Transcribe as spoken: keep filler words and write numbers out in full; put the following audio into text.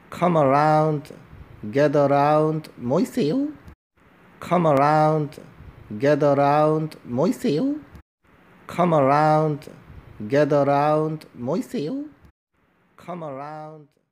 Come around, get around, mỗi xíu. Come around, get around, mỗi xíu. Come around, get around, mỗi xíu. Come around.